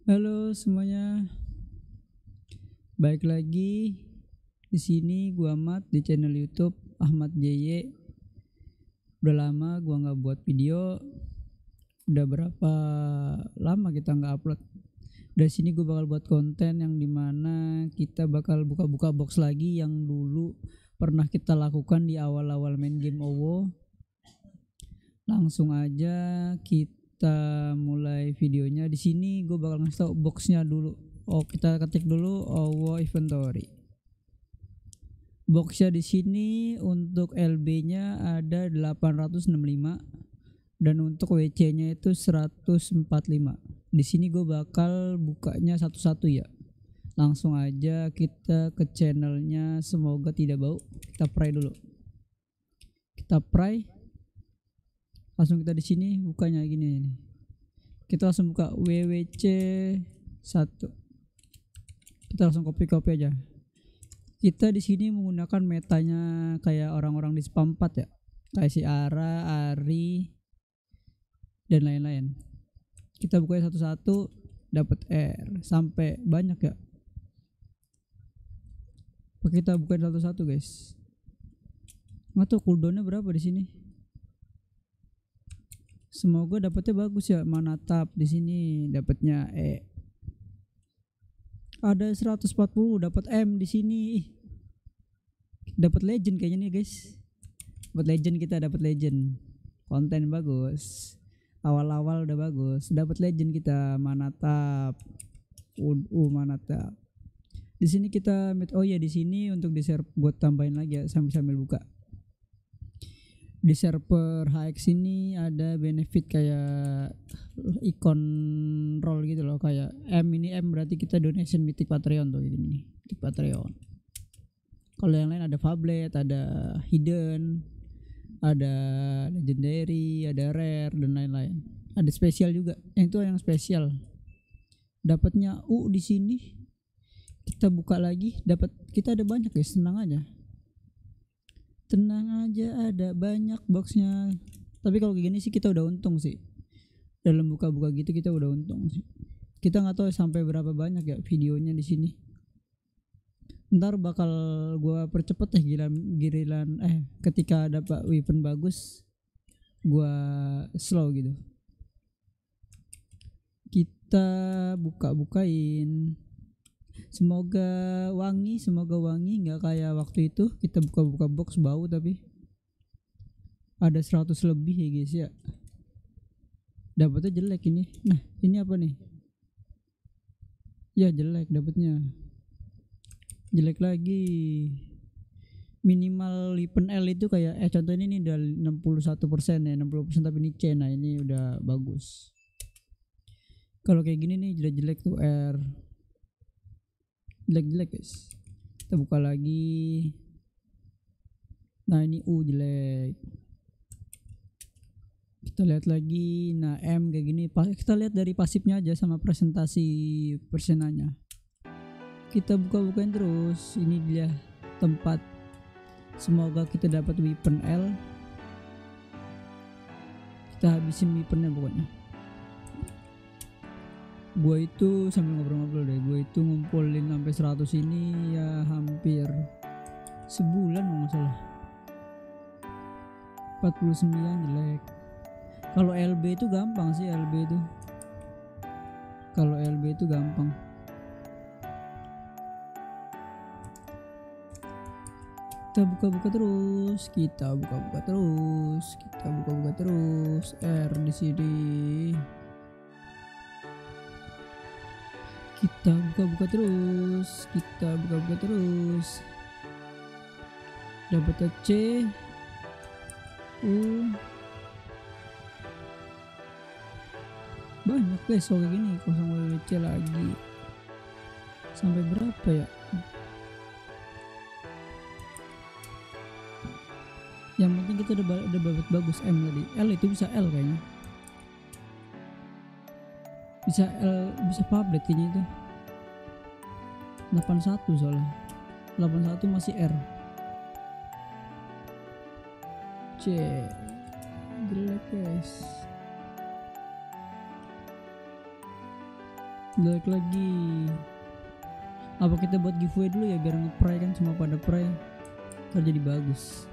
Halo semuanya, baik lagi di sini gua Ahmad di channel YouTube Ahmad JY. Udah lama gua nggak buat video, udah berapa lama kita nggak upload. Dari sini gue bakal buat konten yang dimana kita bakal buka-buka box lagi yang dulu pernah kita lakukan di awal-awal main game OWO. Langsung aja kita mulai videonya. Di sini gue bakal ngasih tau boxnya dulu. Kita ketik dulu OWO inventory. Boxnya di sini untuk LB-nya ada 865 dan untuk WC-nya itu 145. Di sini gue bakal bukanya satu-satu ya. Langsung aja kita ke channelnya, semoga tidak bau. Kita pray dulu. Kita pray. Langsung kita di sini bukanya gini nih. Kita langsung buka WWC 1. Kita langsung copy aja. Kita di sini menggunakan metanya kayak orang-orang di spam 4 ya. Kayak si Ara, Ari, dan lain-lain. Kita buka satu-satu, dapat R sampai banyak ya. Kita buka satu-satu guys. Nggak tahu cooldownnya berapa di sini. Semoga dapatnya bagus ya. Mana tap di sini dapatnya E. Ada 140 dapat M di sini. Dapat legend kayaknya nih guys. Dapat legend, kita dapat legend. Konten bagus. Awal-awal udah bagus. Dapat legend kita, Manatap. Manatap. Di sini kita di sini untuk di share buat tambahin lagi ya sambil buka. Di server HX ini ada benefit kayak ikon roll gitu loh, kayak M berarti kita donation Mythic Patreon tuh gini, Mythic Patreon. Kalau yang lain ada Fablet, ada Hidden, ada Legendary, ada Rare dan lain-lain. Ada spesial juga. Yang itu yang spesial. Dapatnya di sini. Kita buka lagi, kita ada banyak guys, tenang aja ada banyak boxnya. Tapi kalau kayak gini sih kita udah untung sih, dalam buka-buka gitu kita udah untung sih. Kita nggak tahu sampai berapa banyak ya videonya di sini. Ntar bakal gua percepet giliran ketika dapat weapon bagus gua slow gitu. Kita bukain, semoga wangi nggak kayak waktu itu kita buka box bau tapi ada 100 lebih ya guys ya. Dapatnya jelek ini. Nah ini apa nih ya, jelek, dapatnya jelek lagi. Minimal weapon L itu kayak contoh ini udah 61% ya, 60%, tapi ini C. Nah ini udah bagus. Kalau kayak gini nih jelek-jelek tuh R, jelek guys. Kita buka lagi. Nah ini U jelek. Kita lihat lagi. Nah M kayak gini. Kita lihat dari pasifnya aja sama presentasi persenanya. Kita bukain terus. Ini dia tempat. Semoga kita dapat weapon L. Kita habisin weaponnya pokoknya. Gue itu sambil ngobrol-ngobrol deh, gue itu ngumpulin sampai 100 ini ya hampir sebulan kalau nggak salah. 49 jelek. Kalau LB itu gampang sih, kalau LB itu gampang. Kita buka-buka terus, R di sini. Kita buka-buka terus. Dapat C, banyak guys. Soal gini kosong WWC lagi. Sampai berapa ya? Yang penting kita udah bagus M tadi. L itu bisa L kayaknya. Bisa L, bisa public kayaknya itu. 81 soalnya. 81 masih R. C. Jelek guys. balik lagi. Apa kita buat giveaway dulu ya biar nge-pray kan, semua pada pray ntar jadi bagus.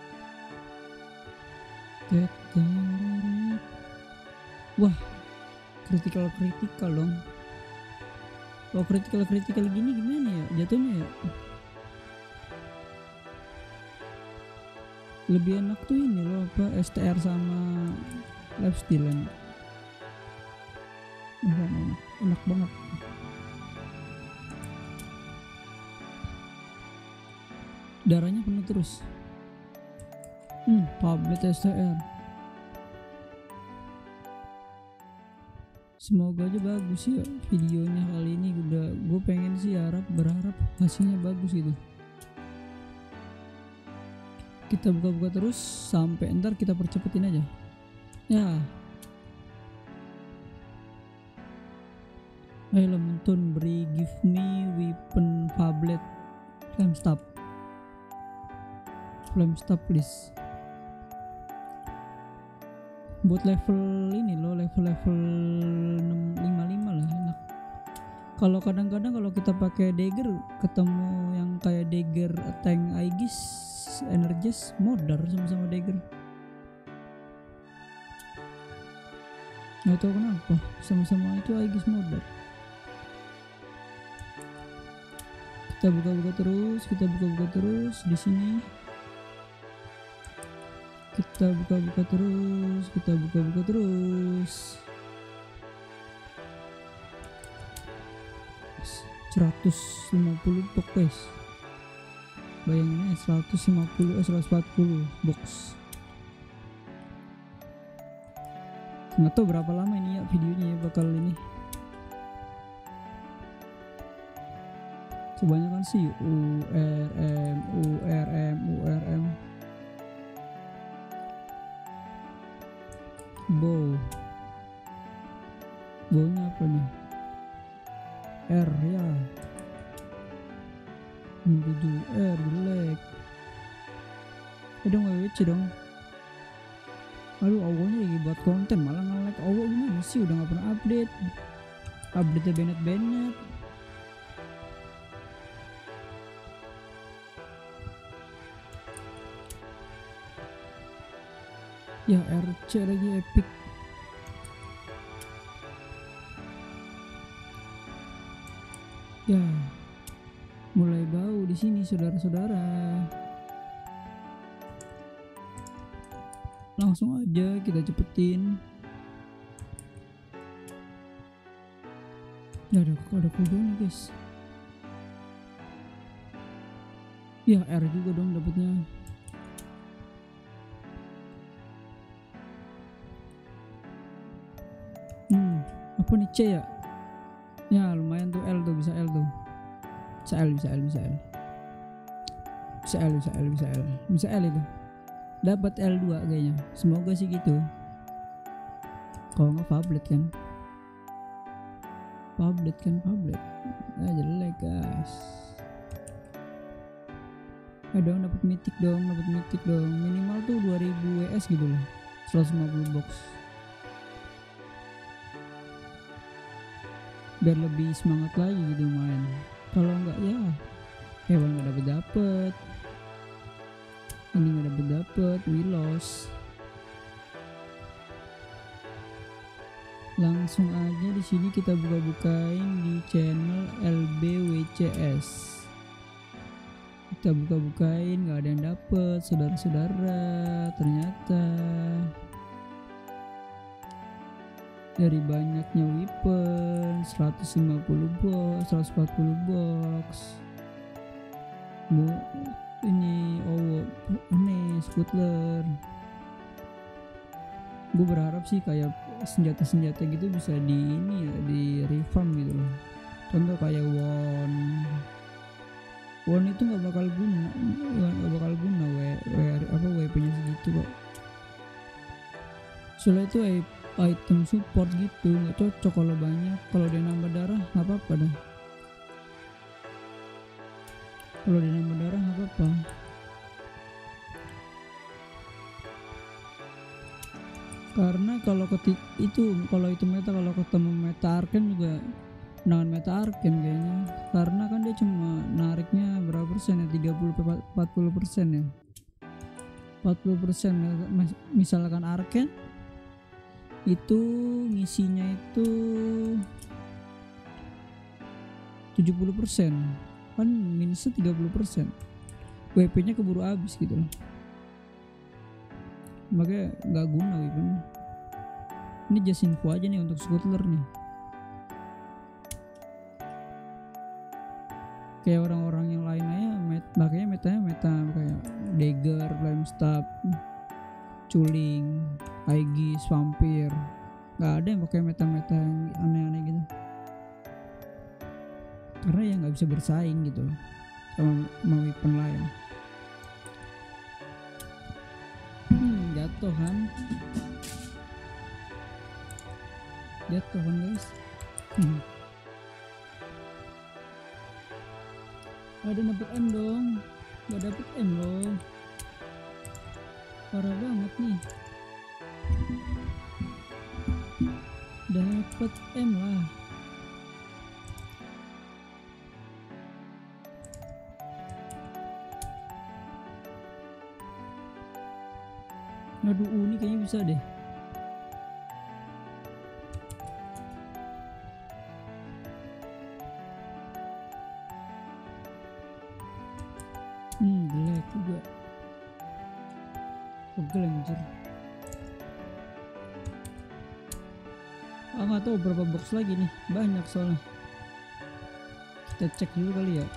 Wah, critical dong. Kalau critical gini gimana ya jatuhnya ya? Lebih enak tuh ini loh apa STR sama lifesteal. Enak banget. Darahnya penuh terus. Tablet STR. Semoga aja bagus ya videonya kali ini. Gue pengen sih berharap hasilnya bagus gitu. Kita buka-buka terus sampai ntar kita percepetin aja. Ya. Elementon beri give me weapon tablet flame stop please. Buat level ini loh, level 55 lah enak. Kalau kadang-kadang kalau kita pakai dagger ketemu yang kayak dagger tank Aegis Energies modar sama-sama dagger. Nggak tahu kenapa sama-sama itu Aegis modar. Kita buka-buka terus di sini. Kita buka-buka terus. 150 box guys. Bayangin aja 140 box. Nggak tahu berapa lama ini ya videonya ya bakal ini. Kebanyakan sih URM. Bownya apa nih? R ya. 7R jelek. Dong WWC dong. Aduh, awalnya lagi buat konten malah nge-lag. Awal gimana sih, udah gak pernah update-nya Bennett. Ya RC lagi epic. Ya, mulai bau di sini saudara-saudara. Langsung aja kita cepetin. Ya ada cooldown nih guys. Ya R juga dong dapetnya. Apa nih C ya? Ya lumayan tuh L tuh, bisa L tuh. Bisa L itu. Dapat L2 kayaknya. Semoga sih gitu. Kalau nggak Pablet kan. Ah jelek guys. Dong dapat mythic dong. Minimal tuh 2000 WS gitu loh. 150 box. Biar lebih semangat lagi gitu main. Kalau enggak ya hewan nggak dapet. Ini nggak dapet, we lost. Langsung aja di sini kita buka-bukain di channel LBWCS. Kita buka-bukain nggak ada yang dapet saudara-saudara. Ternyata dari banyaknya weapon 150 box, 140 box. Ini Scuttler. Gue berharap sih kayak senjata-senjata gitu bisa di reform gitu loh. Contoh kayak Won itu nggak bakal guna WP-nya segitu kok. Soalnya itu item support gitu, nggak cocok kalau banyak. Kalau dia nambah darah nggak apa-apa dah. Karena kalau itu meta, kalau ketemu meta Arcane juga dengan meta Arcane kayaknya, karena kan dia cuma nariknya berapa persen ya, 30-40% ya, 40%. Misalkan Arcane itu ngisinya itu 70%, kan minusnya 30%, WP nya keburu habis gitu loh, makanya nggak guna weaponnya. Ini just info aja nih untuk Scuttler nih. Kayak orang-orang yang lain aja makanya metanya kayak Dagger, Flamestab, Culing, Aegis, Vampir. Nggak ada yang pakai meta-meta yang aneh-aneh gitu, karena ya nggak bisa bersaing gitu loh sama weapon lain. Jatuh kan guys. Ada dapet M dong, nggak dapet M loh, parah banget nih. Dapet M lah. Aduh, ini kayaknya bisa deh. Jelek juga. Pegel anjir. Nggak tahu berapa box lagi nih, banyak soalnya. Kita cek dulu kali ya.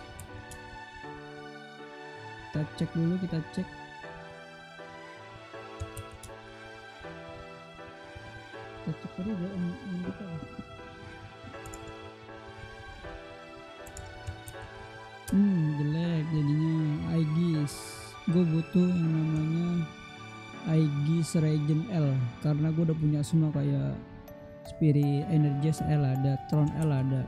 Kita cek. Kita cek dulu ini kita. Jelek jadinya. Aegis, gue butuh yang namanya Aegis Regen L, karena gue udah punya semua kayak Spirit Energies L ada, Tron L ada.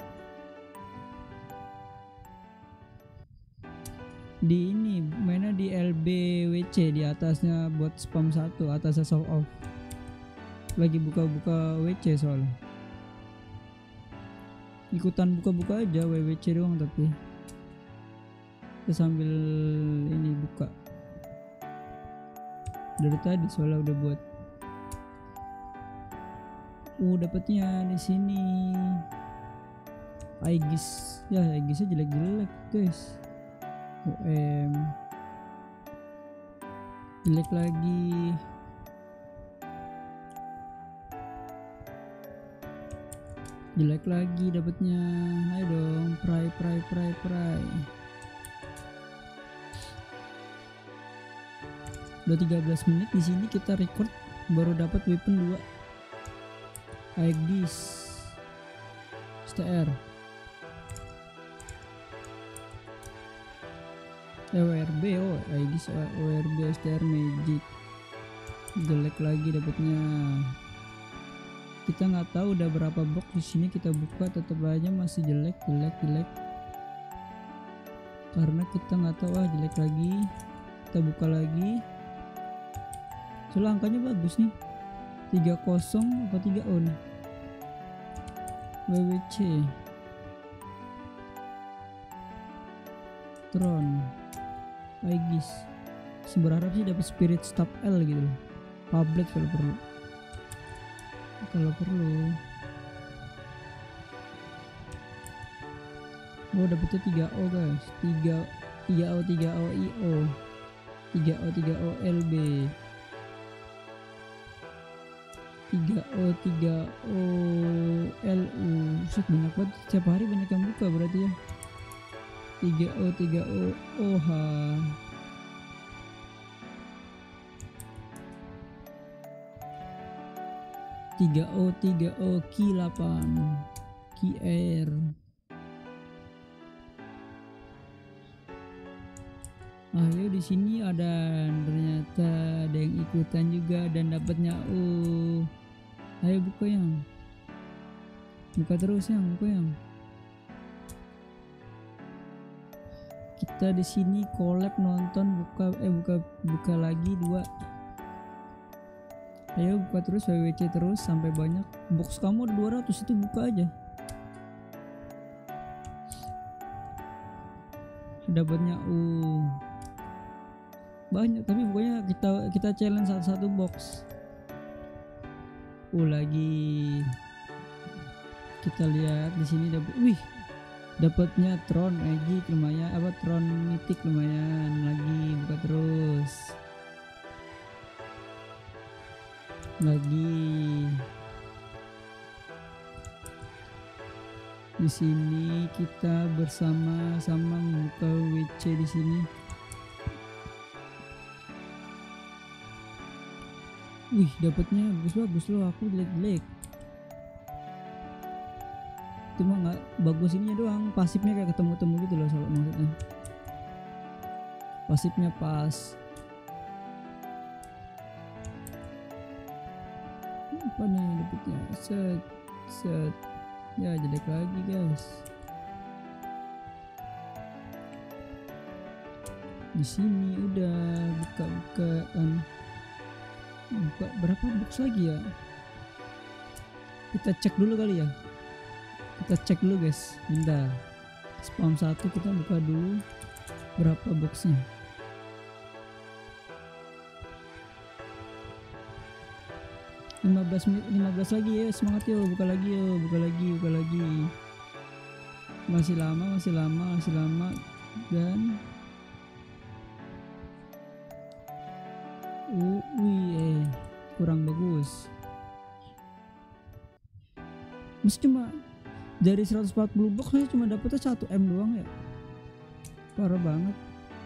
Di ini mainnya di LBWC, di atasnya buat spam 1, atasnya soft off. Lagi buka-buka WC soalnya. Ikutan buka-buka aja WWC doang, tapi kita sambil ini buka dari tadi soalnya udah buat. Dapatnya di sini Aegis. Ya Aegisnya jelek-jelek guys. OM jelek lagi. Jelek lagi dapatnya. Ayo dong, pray. Udah 13 menit di sini kita record, baru dapat weapon 2. Aegis STR. WRB, Aegis WRB STR Magic. Jelek lagi dapatnya. Kita nggak tahu udah berapa box di sini, kita buka tetap aja masih jelek. Karena kita nggak tahu, jelek lagi. Kita buka lagi. Soalnya angkanya bagus nih, 30 apa 3O nih. WWC Tron Aegis. Berharap sih dapat Spirit Stab L gitu loh, Pablet kalau perlu. Dapetnya 3O guys, 3O IO, 3O LB, 3O LU. Set, banyak banget, setiap hari banyak yang buka berarti ya. 3O OH, 3O Q8 QR. Ayo, di sini ada, ternyata ada yang ikutan juga dan dapatnya. Ayo buka terus buka yang. Kita di sini collab nonton buka lagi 2. Ayo buka terus WWC terus sampai banyak. Box kamu ada 200, itu buka aja. dapatnya banyak, tapi pokoknya kita challenge satu box. Lagi kita lihat di sini dapatnya Tron Magic lumayan, Tron Mythic lumayan. Lagi buka terus lagi. Di sini kita bersama-sama membuka WC di sini. Dapatnya bagus loh, aku jelek. Cuma nggak bagus ininya doang, pasifnya kayak ketemu gitu loh, soalnya maksudnya pasifnya pas. Apa nih dapatnya? Set ya, jelek lagi guys. Di sini udah buka-bukaan. Buka berapa box lagi ya? Kita cek dulu kali ya. Kita cek dulu guys. Bentar. Spam 1 kita buka dulu berapa boxnya. 15 lagi ya, semangat yo, buka lagi. Masih lama dan kurang bagus. Mesti cuma dari 140 box saya cuma dapetnya 1 M doang ya. Parah banget.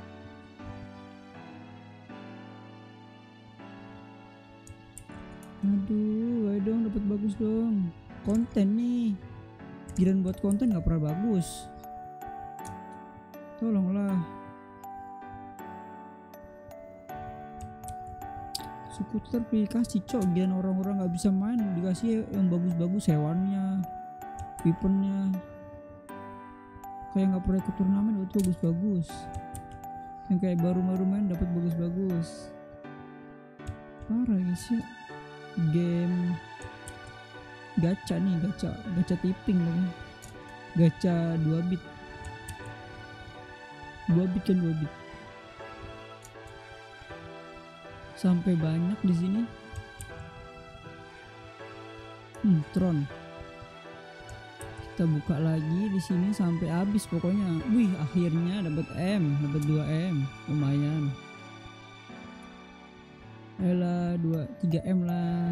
Aduh, ayo dong dapat bagus dong. Konten nih. Giliran buat konten nggak pernah bagus. Tolonglah. Suku teraplikasi cok, giliran orang-orang nggak bisa main dikasih yang bagus-bagus, hewannya, weaponnya. Kayak nggak pernah ikut turnamen itu bagus-bagus. Yang kayak baru-baru main dapat bagus-bagus. Parah guys ya. Game gacha nih, gacha tipping lagi. Gacha 2 bit. 2 bit kan 2 bit. Sampai banyak di sini. Tron. Kita buka lagi di sini sampai habis pokoknya. Akhirnya dapat 2 M. Lumayan. Ayolah 3 M lah.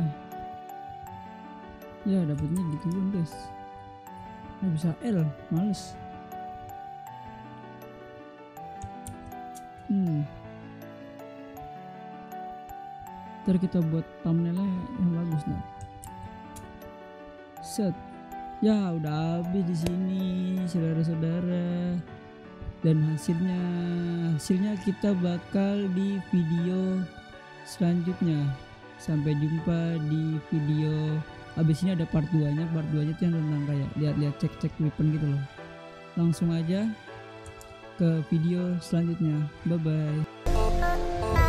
Ya dapatnya gituan guys. Nggak bisa L, males. Ntar kita buat thumbnailnya yang bagus nah. Set. Ya udah habis di sini saudara-saudara. Dan hasilnya kita bakal di video selanjutnya. Sampai jumpa di video. Abis ini ada part 2-nya. Part 2-nya itu yang tentang kayak lihat-lihat cek-cek weapon gitu loh. Langsung aja ke video selanjutnya. Bye bye.